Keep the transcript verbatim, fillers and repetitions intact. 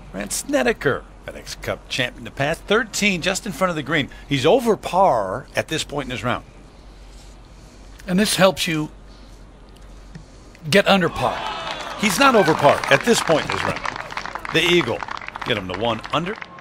Brandt Snedeker, FedEx Cup champion in the past, thirteen just in front of the green. He's over par at this point in his round. And this helps you get under par. He's not over par at this point in his round. The eagle get him to one under.